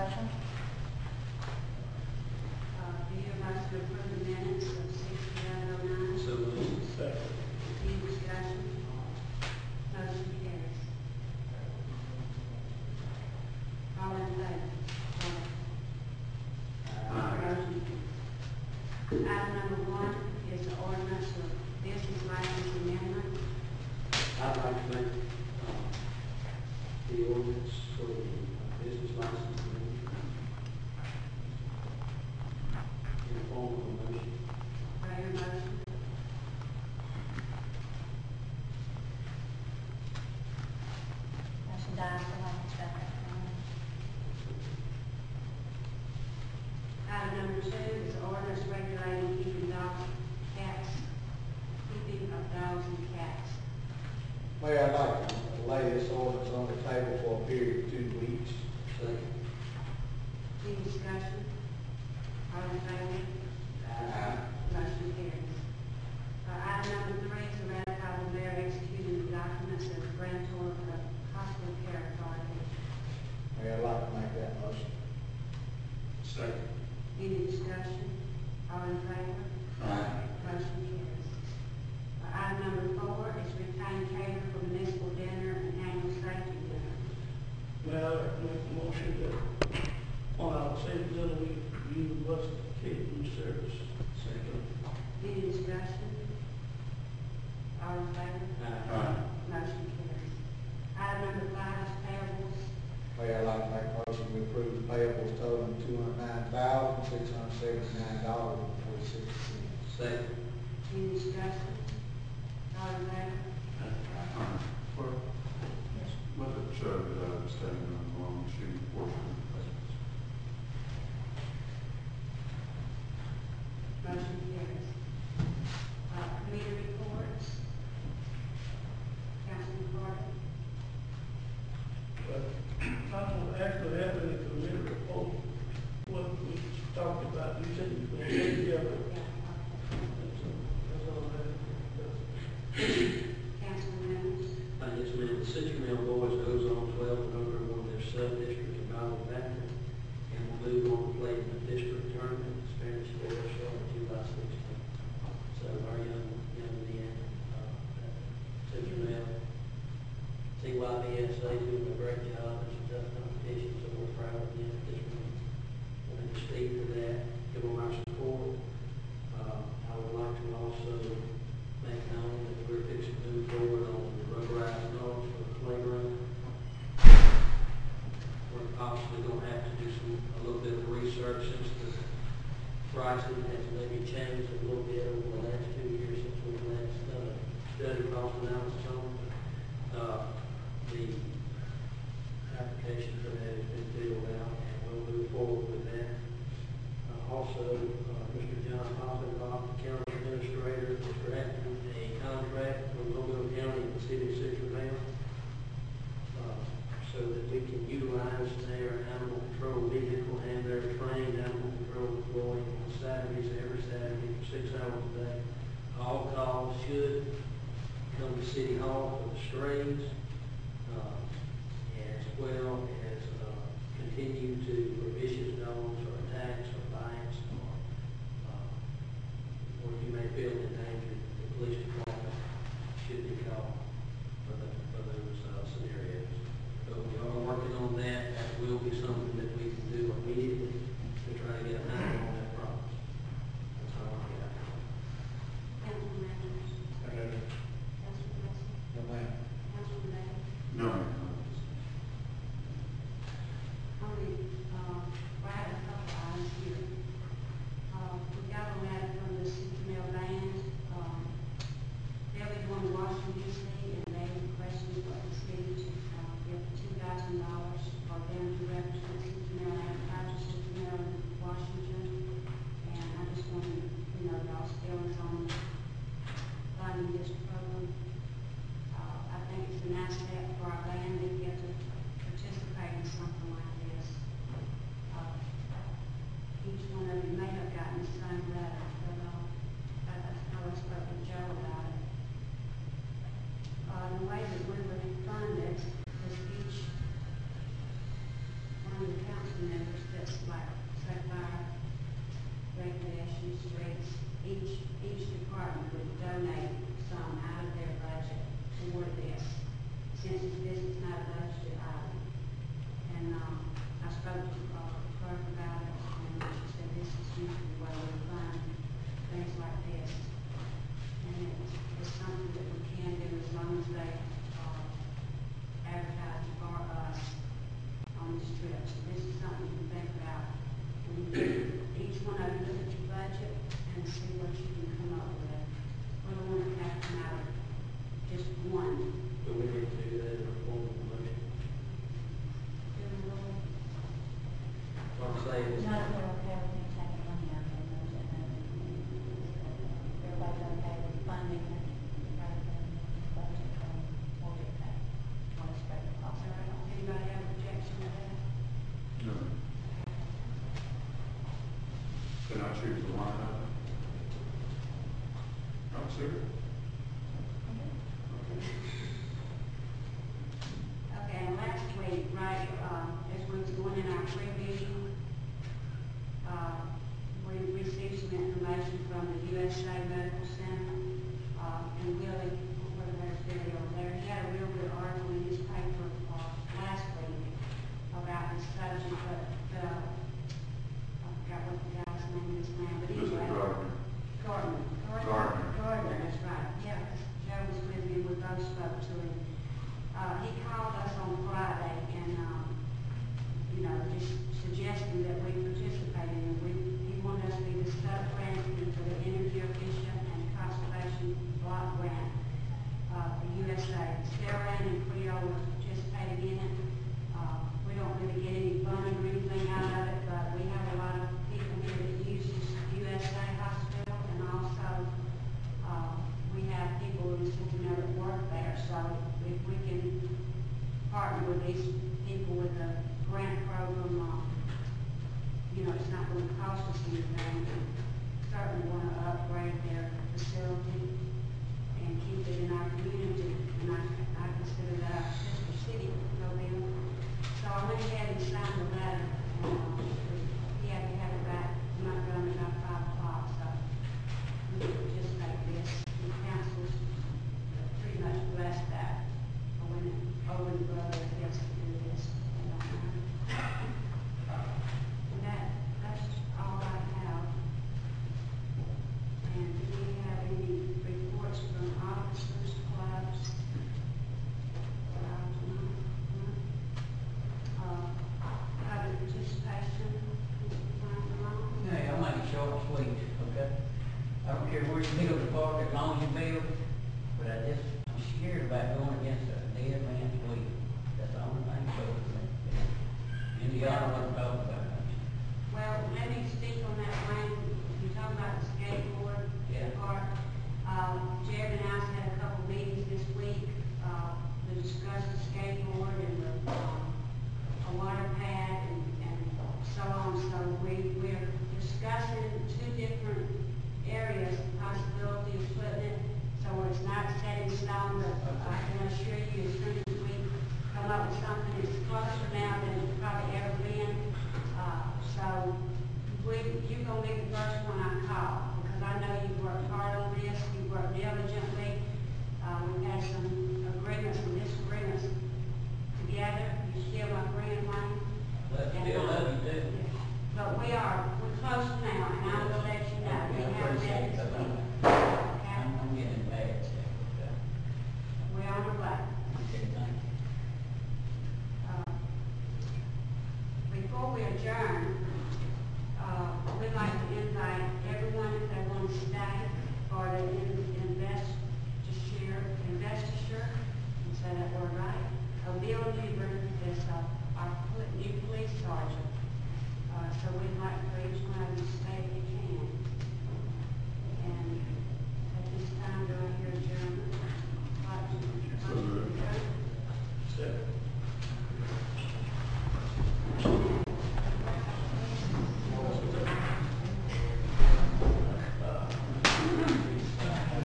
motion? Do you have to approve the minutes of 6/11/09? So moved. Second. Any discussion? Motion carries. All in favor? Motion carries. Item number 1 is the ordinance of business license amendment. I'd like to make the ordinance for the business license amendment in the form of a motion. Do I hear a motion? Motion dies for lack of second. Item number 2 is ordinance regulating keeping of dogs and cats. Mayor, I'd like to lay this ordinance on the table for a period of 2 weeks. Second. Any discussion? All in favor? Motion carries. Item number 3 is to ratify the mayor executing the documents as grantor of the hospital care authority. Mayor, I'd like to make that motion. Second. Any discussion? All in favor? Motion carries. Item number 4 is retain cater for municipal dinner and annual safety dinner. May I make a motion that on our safety dinner, we use bus catering service. Second. Any discussion? All in favor? Motion carries. Item number 5 is payables. Mayor, I'd like to make a motion to approve the payables totaling $209,679.46. Second. Any discussion? All in favor? Let the judge statement along the portion. Motion carries. Committee reports. Councilman Carter. But I don't actually have any committee report. What we talked about, you said you were going to get together. That's all I have. Councilman Reynolds. Yes, ma'am. The Citrus Boys goes on 12 November on their sub-district in Bible Baptist, and will move on to play in the district tournament in Spanish Forest on July 16th. So our young men, Citrus TYBSA doing a great job. It's a tough competition, so we're proud of them this week. We're going to speak to that, give them our support. I would like to also make known that we're fixing to move forward on the rubberized dogs for the playground. We're possibly going to have to do a little bit of research since the pricing has maybe changed a little bit over the last 2 years since we last study cost analysis on it. The application for that has been filled out, and we'll move forward with that. Also, Mr. John Poppendorf, the county administrator, is drafting a contract for Mobile County and the city of Citrus so that we can utilize their animal control vehicle and their trained animal control employee on Saturdays, every Saturday for 6 hours a day. All calls should come to City Hall for the strays, as well as continue to for vicious dogs or attacks or bites or you may feel endangered. The police department should be called for those scenarios. So we are working on that. That will be something that we can do immediately to try to get a handle on that problem. That's all I got. Councilman Reynolds. Councilman Wilson. No, ma'am. Councilman Day. No. Only, choose the line item? I'm serious. Okay, and last week, right, as we was going in our pre-meeting, we received some information from the USA Medical Center, and Willie, where there's video there, he had a real good article in his paper, last week about this subject, but, I forgot what the guy's name is now, but Mr. anyway. Gardner. Gardner, that's right, yeah, 'cause Joe was with me, we both spoke to him. He called us on Friday and, just suggesting that we participate in it. He wanted us to be the sub-grantee for the energy efficient and conservation block grant, for USA. Sarah and Creole was participating in it. We don't really get any funding or anything out of it, but we have a lot of people here that use USA Hospital, and also, we have people in Cincinnati that work there, so if we can partner with these people with a grant program, it's not going to cost us anything. Certainly want to upgrade their facility and keep it in our community, and I consider that our sister city, Mobile. So I went ahead and signed the letter, and he had to have it back, not done about 5 o'clock, so we could just take this. The council's pretty much blessed that. Owen Brothers has to do this. And that's all I have. And do we have any reports from officers, clubs? Private participation? Yeah, I'll make it short and sweet, okay? I don't care where you build the park, as long as you build, but I'm scared about going against a dead man's will. That's the only thing that goes with me. And the other one talk about it. Well, let me speak on that one. You talk about the skateboard Yeah. park. Jared and I had a couple meetings this week, to discuss the skateboard and a water pad and so on. So we're discussing 2 different areas, possibility of putting it, so it's not set in stone, but I can assure you, as soon as we come up with something that's closer now than it's probably ever been, so you're gonna be the first one I call, because I know you've worked hard on this, you've worked diligently. We've had some agreements and disagreements together. You still my friend, Wayne? But still love you too. But we're close now, and I will let you know. We I have appreciate that it, this 'cause week. Okay? I'm getting bad, so, We're on the way. okay, thank you. Before we adjourn,